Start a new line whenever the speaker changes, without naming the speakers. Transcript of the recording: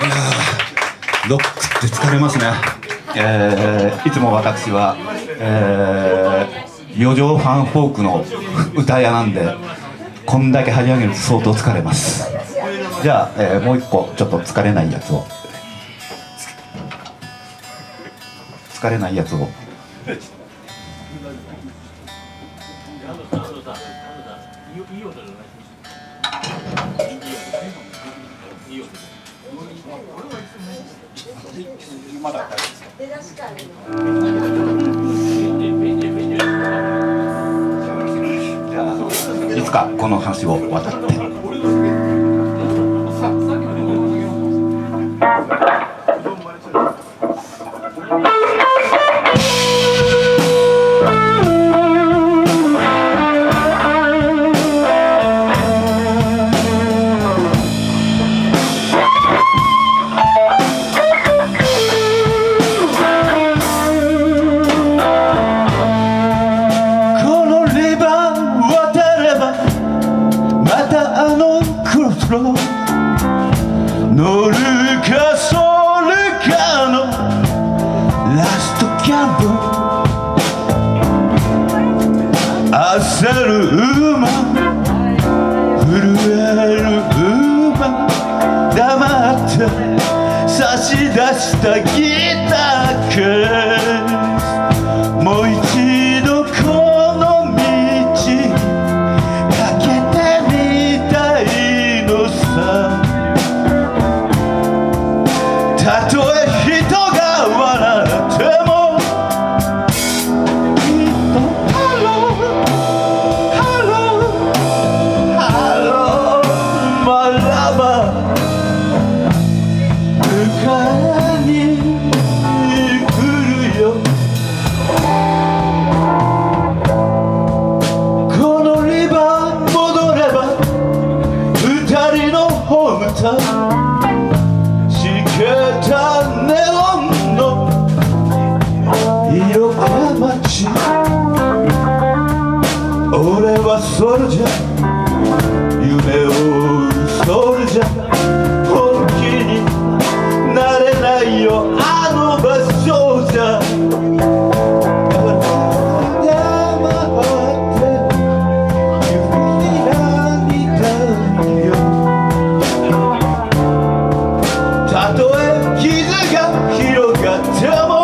ロックって疲れますね。いつも私は、余剰ファンフォークの歌屋なんで、こんだけ張り上げると相当疲れます。じゃあ、もう一個ちょっと疲れないやつをまだ大丈夫ですか？じゃあいつかこの橋を渡って乗るかそれかのラストキャンプ焦る馬震える馬黙って差し出したギターケースもう一度この道かけてみたいのさたとえ人が笑ってもきっとハローハローハローマラバ迎えに来るよこのリバー戻れば二人のホームタウンネオンの色が街俺はそれじゃ夢を追うそれじゃ本気になれないよあの場所じゃたとえ傷が広がっても